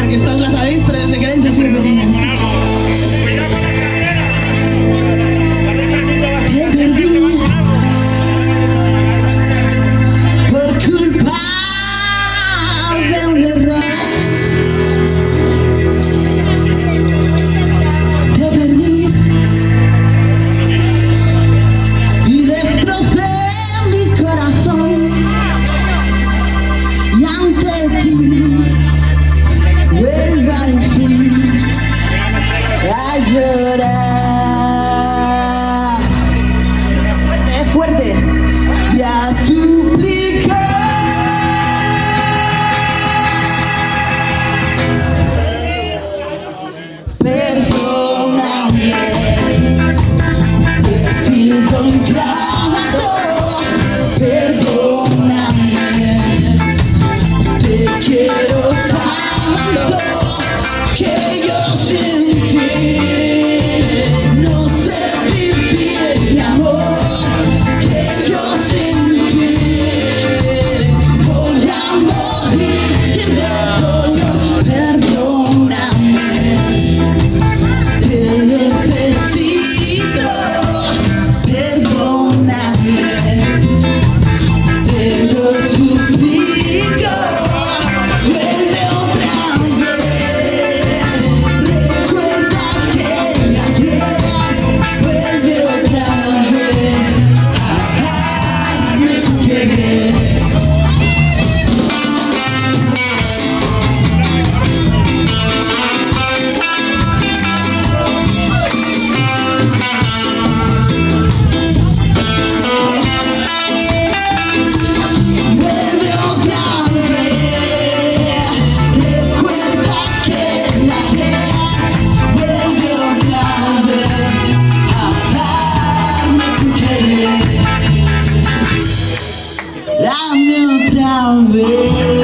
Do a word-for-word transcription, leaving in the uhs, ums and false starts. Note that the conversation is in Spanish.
porque estas las sabéis, pero desde que erais así de pequeñas. Te perdí por culpa de un error. Te perdí y destrocé mi corazón. Y ante ti vuelvo al fin a llorar. Es fuerte y a suplicar. Perdóname, que sigo ingrato. Perdóname, te quiero tanto que yo sin ti no sé vivir, mi amor, que yo sin ti voy a morir de dolor. Perdóname, te necesito. Perdóname, te lo suplico. Vuelve otra vez, recuerda que ayer. Vuelve otra vez a darme tu querer. Vuelve otra vez, recuerda que ayer. Vuelve otra vez a darme tu querer. Dame otra vez.